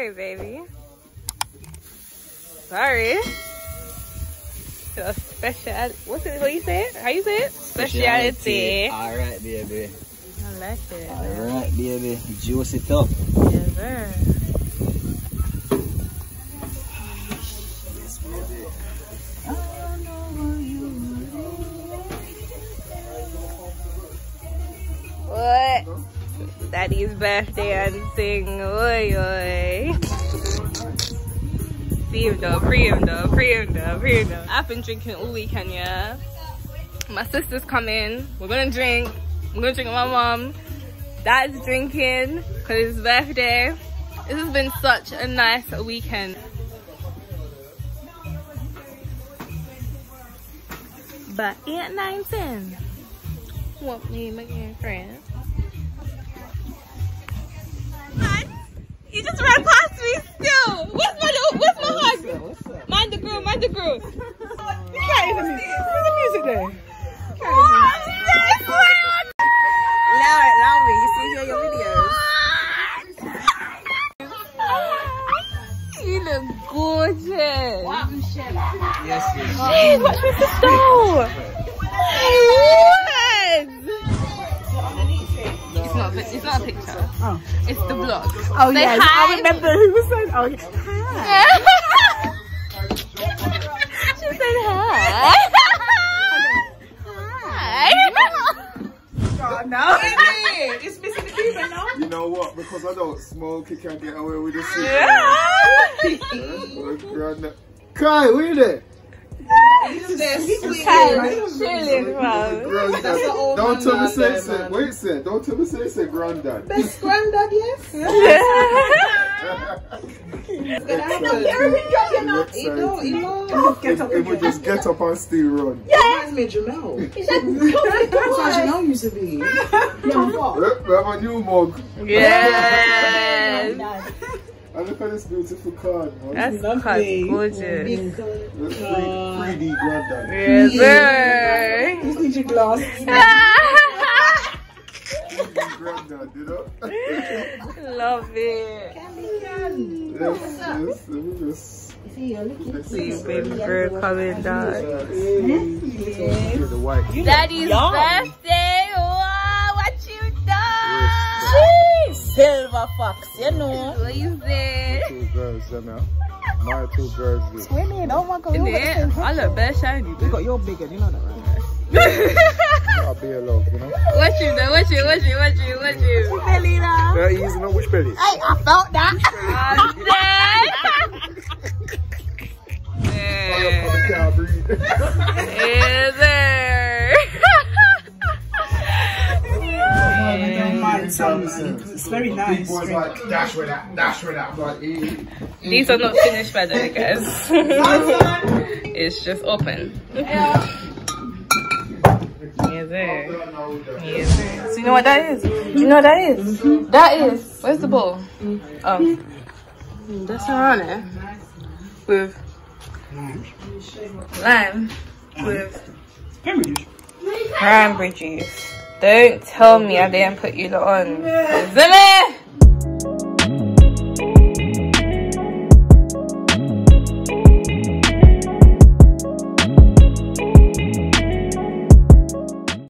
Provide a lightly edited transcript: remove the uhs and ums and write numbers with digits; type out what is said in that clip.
Sorry, baby. Sorry. Your special. What's it? What you say it? How you say it? Speciality. Alright, baby. I like it. Alright, baby. Juice it up. Yes, sir. Yes, baby. What? Daddy's birthday and sing. Oi, oi. See him though, free him though, free him though, free him though. I've been drinking all weekend, yeah. My sister's coming. We're gonna drink. I'm gonna drink with my mom. Dad's drinking because it's his birthday. This has been such a nice weekend. But 8, 9, 10. Want me, my girlfriend? You just ran past me still. Where's my hug? Mind the girl, mind the girl. You can't even music. Where's the music there? Allow me. You see here your videos. You look gorgeous. Wow. Yes, yes. Jeez, what's with the stove? It's not a picture. Oh. It's the vlog. Oh, Say yes. hi. I remember who was saying, oh, hi. She said hi. Hi. Oh, no. It's missing the Cuban, no? You know what? Because I don't smoke, you can't get away with the secret. Yeah. Kai, where you there? Chilling, bro. Don't tell me say, wait, say, don't tell me say granddad. Best granddad, yes? It would just get up and still run. Reminds me of Jamel. That's how Jamel used to be. We have a new mug. Yes. And look at this beautiful card, man. That's gorgeous. 3D granddad. Yes, sir. You need your glass. 3D granddad, you know? Love it. Yes, let me just... See baby girl coming down. The white. Daddy's birthday. Wow, what you done? Silver fox, you know. What you say? 2 girls, you know? My 2 girls do. Women, oh my god. In it, I look bare shiny. You got your bigger, you know that, right? I'll be a love, you know? Watch you though, watch you. Belly now. Very easy, know which belly? Hey, I felt that. Yes, sir. It's very nice. Boys like, dash with that. But These are not finished by the way, guys. It's just open. Yes, sir. Yes, sir. So you know what that is? That is. Where's the bowl? Oh. That's around it. With lime. With cranberry juice. Don't tell me I didn't put you lot on. Isn't it?